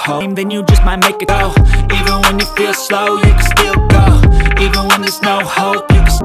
hope, then you just might make it go. Even when you feel slow, you can still go. Even when there's no hope, you can